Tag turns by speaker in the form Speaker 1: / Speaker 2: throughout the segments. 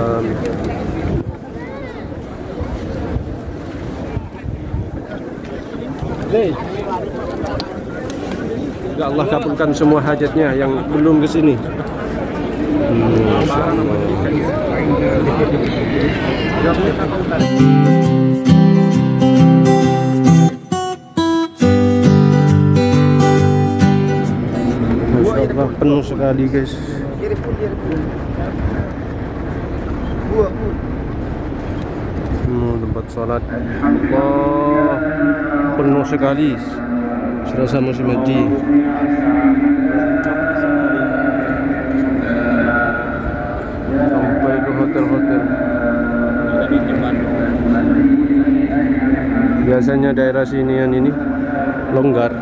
Speaker 1: Waalaikumsalam. Ya Allah kabulkan semua hajatnya yang belum ke sini. Masya Allah, penuh sekali guys. Tempat sholat Allah penuh sekali, serasa musim haji. Sampai ke hotel-hotel. Biasanya daerah sinian ini longgar.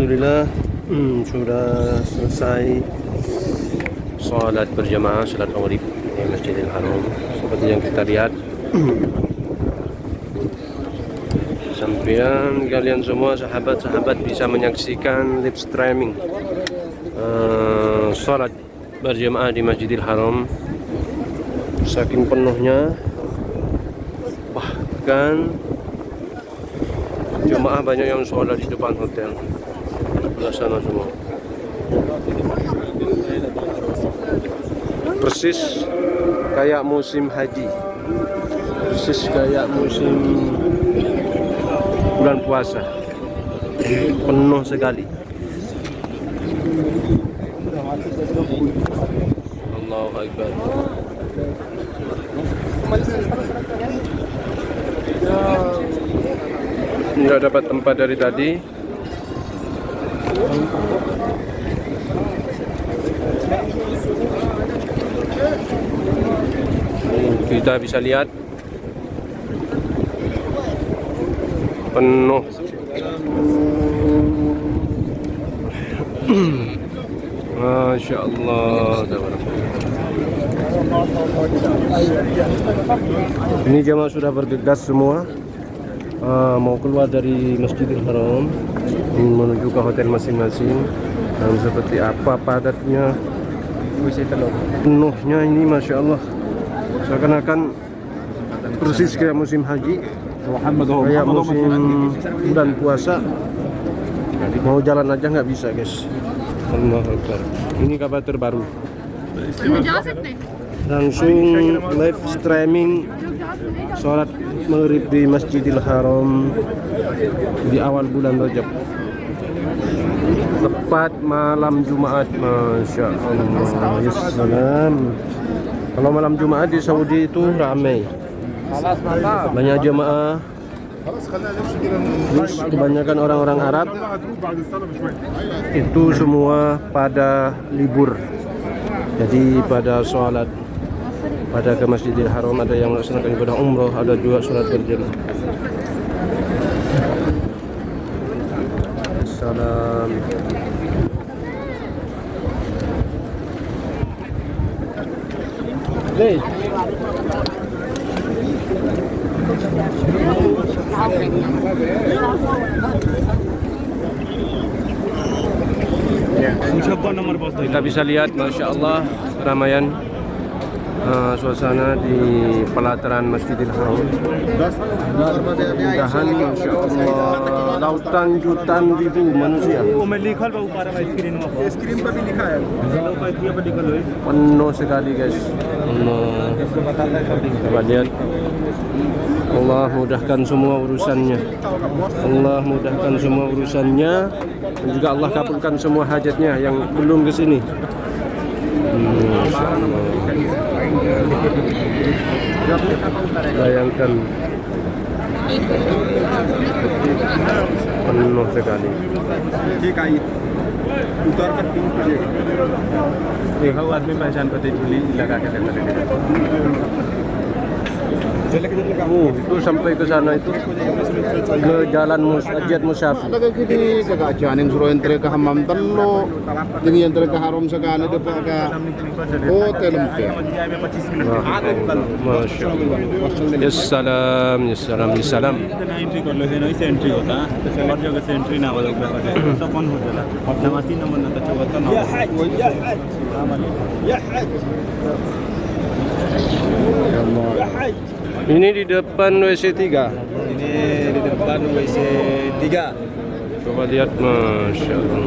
Speaker 1: Alhamdulillah sudah selesai salat berjamaah, salat maghrib di Masjidil Haram. Seperti yang kita lihat, sampean kalian semua sahabat-sahabat bisa menyaksikan live streaming salat berjamaah di Masjidil Haram. Saking penuhnya, bahkan jemaah banyak yang sholat di depan hotel. Sebelah sana semua. Persis kayak musim haji, persis kayak musim bulan puasa, penuh sekali. Allahu Akbar. Tidak dapat tempat dari tadi. Kita bisa lihat penuh. Masya Allah. Ini jemaah sudah bergegas semua, mau keluar dari Masjidil Haram menuju ke hotel masing-masing. Dan seperti apa padatnya, penuhnya ini, Masya Allah, seakan-akan persis kayak musim haji, kayak musim bulan puasa. Mau jalan aja nggak bisa, guys. Allahu Akbar. Ini kabar terbaru. Langsung live streaming sholat maghrib di Masjidil Haram di awal bulan Rajab, tepat malam Jumat. Masya Allah, ya salam. Kalau malam Jumat di Saudi itu ramai, banyak jemaah. Terus kebanyakan orang-orang Arab itu semua pada libur, jadi pada sholat, pada ke Masjidil Haram. Ada yang melaksanakan ibadah umroh, ada juga sholat berjamaah. Salam. Kita bisa lihat, Masya Allah, keramaian suasana di pelataran Masjidil Haram. Mudahan, Masya Allah, lautan jutaan ribu manusia. Penuh sekali, guys. Coba lihat. Allah mudahkan semua urusannya. Allah mudahkan semua urusannya, dan juga Allah kabulkan semua hajatnya yang belum ke sini. Bayangkan, penuh sekali. Itu sampai ke sana, itu ke jalan Masjid Musafir.
Speaker 2: Kini kagak janing suruh entre ke Hammam Tello, ini entre ke Haram sekali depan ke hotel mungkin.
Speaker 1: Masya Allah. Ya salam, ya salam, ya salam. Ini di depan WC 3.
Speaker 2: Ini di depan WC 3.
Speaker 1: Coba lihat, Masya Allah.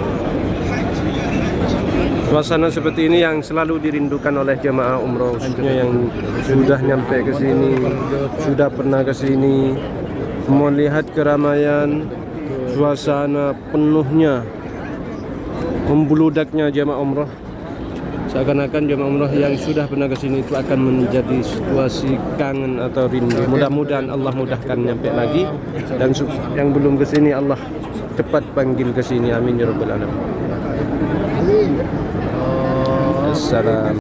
Speaker 1: Suasana seperti ini yang selalu dirindukan oleh jemaah umroh, khususnya yang sudah nyampe ke sini, sudah pernah ke sini, melihat keramaian, suasana penuhnya, membeludaknya jemaah umroh. Seakan-akan jemaah umrah yang sudah pernah ke sini itu akan menjadi situasi kangen atau rindu. Mudah-mudahan Allah mudahkan nyampe lagi, dan yang belum ke sini Allah cepat panggil ke sini. Amin ya rabbal alamin. Assalam.